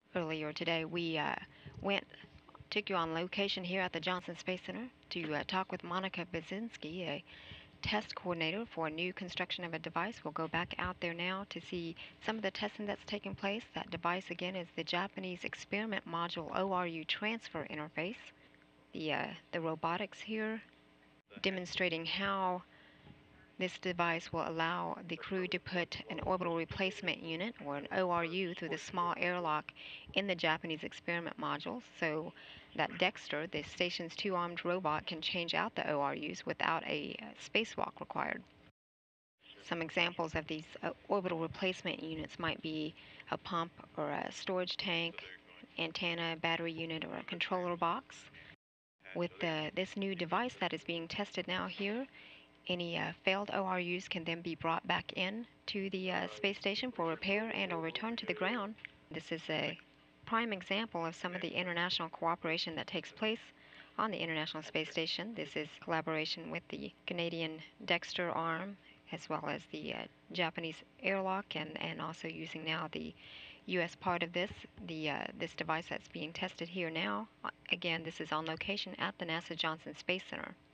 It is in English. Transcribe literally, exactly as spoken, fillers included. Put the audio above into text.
Earlier today, we uh, went, took you on location here at the Johnson Space Center to uh, talk with Monica Baczynski, a test coordinator for a new construction of a device. We'll go back out there now to see some of the testing that's taking place. That device, again, is the Japanese Experiment Module O R U Transfer Interface. The, uh, the robotics here demonstrating how this device will allow the crew to put an orbital replacement unit, or an O R U, through the small airlock in the Japanese experiment module, so that Dextre, the station's two-armed robot, can change out the O R Us without a spacewalk required. Some examples of these uh, orbital replacement units might be a pump or a storage tank, antenna, battery unit, or a controller box. With the, this new device that is being tested now here, any uh, failed O R Us can then be brought back in to the uh, space station for repair and or return to the ground. This is a prime example of some of the international cooperation that takes place on the International Space Station. This is collaboration with the Canadian Dextre arm, as well as the uh, Japanese airlock, and, and also using now the U S part of this, the uh, this device that's being tested here now. Again, this is on location at the NASA Johnson Space Center.